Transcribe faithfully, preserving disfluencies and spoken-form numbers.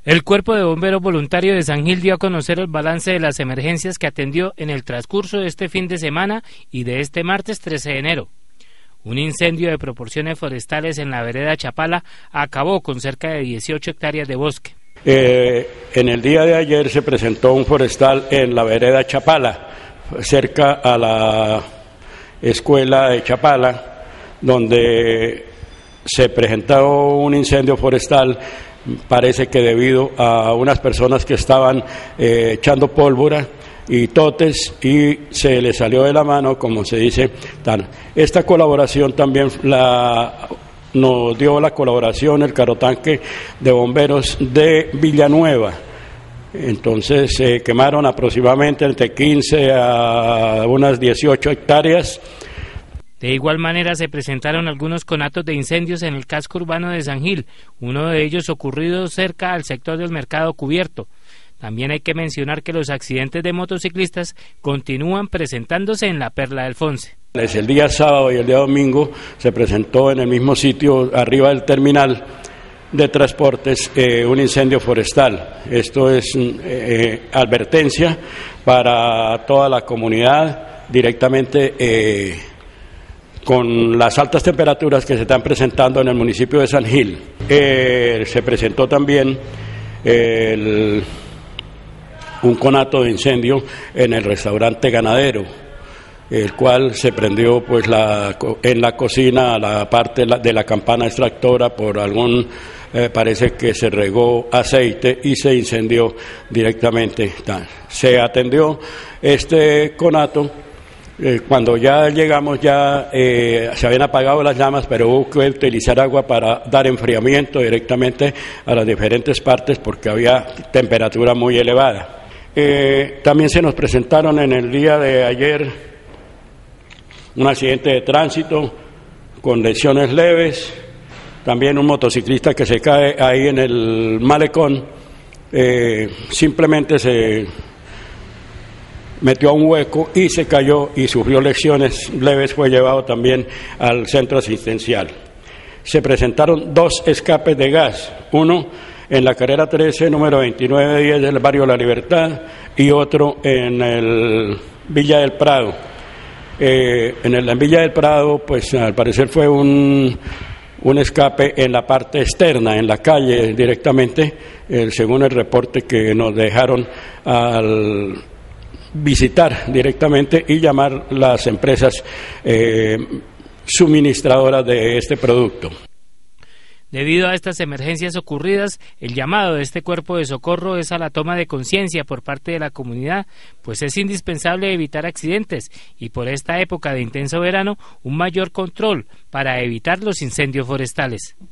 El Cuerpo de Bomberos Voluntarios de San Gil dio a conocer el balance de las emergencias que atendió en el transcurso de este fin de semana y de este martes trece de enero. Un incendio de proporciones forestales en la vereda Chapala acabó con cerca de dieciocho hectáreas de bosque. Eh, en el día de ayer se presentó un forestal en la vereda Chapala, cerca a la escuela de Chapala, donde se presentó un incendio forestal. Parece que debido a unas personas que estaban eh, echando pólvora y totes y se les salió de la mano, como se dice. Tal. Esta colaboración también la, nos dio la colaboración el Carotanque de Bomberos de Villanueva. Entonces se eh, quemaron aproximadamente entre quince a unas dieciocho hectáreas. De igual manera se presentaron algunos conatos de incendios en el casco urbano de San Gil, uno de ellos ocurrido cerca al sector del Mercado Cubierto. También hay que mencionar que los accidentes de motociclistas continúan presentándose en la Perla del Fonce. El día sábado y el día domingo se presentó en el mismo sitio, arriba del terminal de transportes, eh, un incendio forestal. Esto es eh, advertencia para toda la comunidad directamente. Eh, con las altas temperaturas que se están presentando en el municipio de San Gil. Eh, se presentó también el, un conato de incendio en el restaurante ganadero, el cual se prendió pues la, en la cocina, a la parte de la campana extractora, por algún, eh, parece que se regó aceite y se incendió directamente. Se atendió este conato. Eh, cuando ya llegamos ya eh, se habían apagado las llamas, pero hubo que utilizar agua para dar enfriamiento directamente a las diferentes partes porque había temperatura muy elevada. Eh, también se nos presentaron en el día de ayer un accidente de tránsito con lesiones leves, también un motociclista que se cae ahí en el malecón, eh, simplemente se metió a un hueco y se cayó y sufrió lesiones leves, fue llevado también al centro asistencial. Se presentaron dos escapes de gas, uno en la carrera trece, número veintinueve diez del barrio La Libertad, y otro en el Villa del Prado. Eh, en el en Villa del Prado, pues al parecer fue un, un escape en la parte externa, en la calle directamente, eh, según el reporte que nos dejaron al visitar directamente y llamar las empresas eh, suministradoras de este producto. Debido a estas emergencias ocurridas, el llamado de este cuerpo de socorro es a la toma de conciencia por parte de la comunidad, pues es indispensable evitar accidentes y por esta época de intenso verano un mayor control para evitar los incendios forestales.